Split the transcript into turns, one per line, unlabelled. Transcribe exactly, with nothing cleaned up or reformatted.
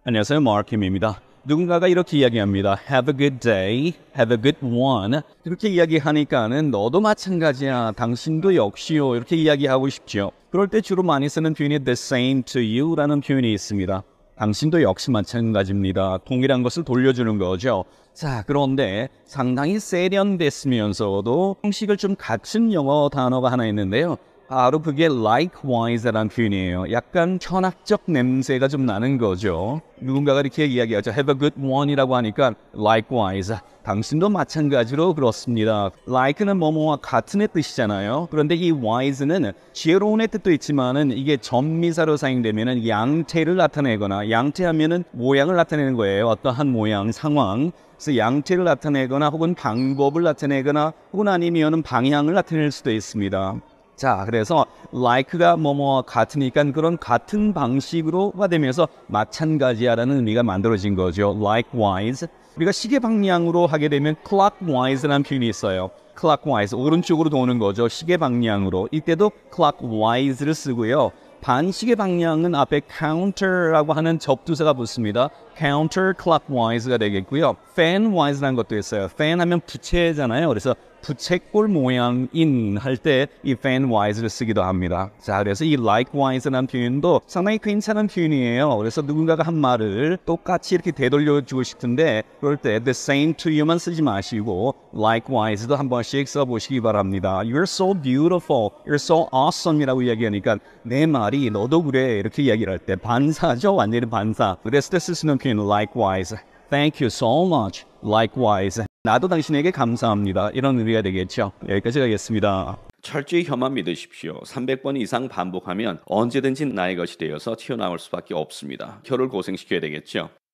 안녕하세요, 마르킴입니다. 누군가가 이렇게 이야기합니다. Have a good day, have a good one. 이렇게 이야기하니까는 너도 마찬가지야, 당신도 역시요, 이렇게 이야기하고 싶죠. 그럴 때 주로 많이 쓰는 표현이 the same to you라는 표현이 있습니다. 당신도 역시 마찬가지입니다. 동일한 것을 돌려주는 거죠. 자, 그런데 상당히 세련됐으면서도 형식을 좀 갖춘 영어 단어가 하나 있는데요. 바로 그게 likewise라는 표현이에요. 약간 현학적 냄새가 좀 나는 거죠. 누군가가 이렇게 이야기하죠. Have a good one이라고 하니까 likewise. 당신도 마찬가지로 그렇습니다. like는 뭐뭐와 같은의 뜻이잖아요. 그런데 이 wise는 지혜로운의 뜻도 있지만은 이게 전미사로 사용되면은 양태를 나타내거나 양태하면은 모양을 나타내는 거예요. 어떠한 모양, 상황. 그래서 양태를 나타내거나 혹은 방법을 나타내거나 혹은 아니면은 방향을 나타낼 수도 있습니다. 자, 그래서 like가 뭐뭐와 같으니까 그런 같은 방식으로가 되면서 마찬가지야라는 의미가 만들어진 거죠. likewise. 우리가 시계 방향으로 하게 되면 clockwise라는 표현이 있어요. clockwise, 오른쪽으로 도는 거죠. 시계 방향으로. 이때도 clockwise를 쓰고요. 반시계 방향은 앞에 counter라고 하는 접두사가 붙습니다. counterclockwise가 되겠고요. fanwise라는 것도 있어요. fan 하면 부채잖아요. 그래서 부채꼴 모양인 할 때 이 fanwise를 쓰기도 합니다. 자, 그래서 이 likewise라는 표현도 상당히 괜찮은 표현이에요. 그래서 누군가가 한 말을 똑같이 이렇게 되돌려주고 싶은데 그럴 때 the same to you만 쓰지 마시고 likewise도 한 번씩 써보시기 바랍니다. You're so beautiful, you're so awesome이라고 이야기하니까 내 말이 너도 그래 이렇게 이야기를 할 때 반사죠. 완전히 반사. 그랬을 때 쓰시는 표현 likewise. Thank you so much. Likewise. 나도 당신에게 감사합니다. 이런 의미가 되겠죠. 여기까지 가겠습니다.
철저히 혀만 믿으십시오. 삼백 번 이상 반복하면 언제든지 나의 것이 되어서 튀어나올 수밖에 없습니다. 혀를 고생시켜야 되겠죠.